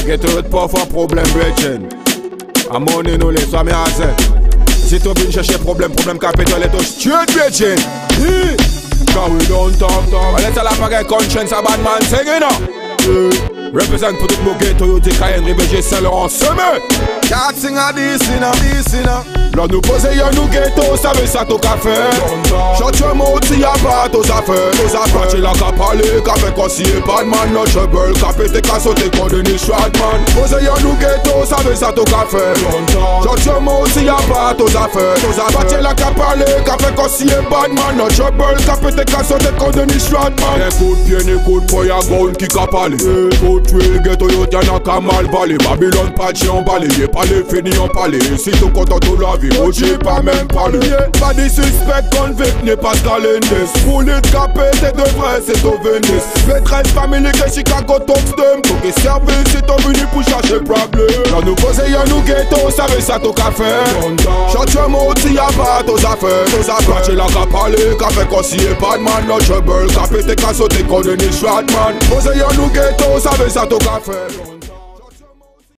Ghetto yot pas fwa problem brechen. A money nou le swa mi ase. Si tu vin chercher problem capital et to straight brechen. Cause we don't talk. Let's all have a conscience a bad man singing up. Represent pour tout mon ghetto, yo te Cayenne, Rivière, Saint-Laurent, semé. Cat sing a this inna. Là nous poser y'a nous ghetto, ça veut ça tout café. Shut your mouth, si y'a pas tous affaires. Parti la qu'a parlé, qu'a fait conseiller pas de man. Notre trouble, qu'a pété, qu'a sauté, qu'on donne Shradman. Poser y'a nous ghetto, ça veut ça tout café. Shut your mouth, si y'a pas tous affaires. Parti la qu'a parlé, qu'a fait conseiller pas de man. Notre trouble, qu'a pété, qu'a sauté, qu'on donne Shradman. Écoute bien, écoute, pour y'a gon qui qu'a parlé. Tuer ghetto yo t'en a qu'à mal balé. Babylone pas de chien balé. Y'a pas les fini en palais. Si tout content tout la vie, oh j'ai pas même parlé. Pas de suspect convict n'est pas Calendes. Poulet capé t'es de vrai c'est au Venice. Maîtresse famille que Chicago top stem. Tout qui service c'est au venu pour chercher problème. Là nous poser y'a nous ghetto ça veut ça tout café. Shut your mouth si y'a pas tous affaires. Parti la qu'a parlé, qu'a fait conseiller pas de man. Notre trouble, qu'a pété, qu'a sauté, qu'on donne Shradman. Poser y'a nous ghetto ça veut ça tout café.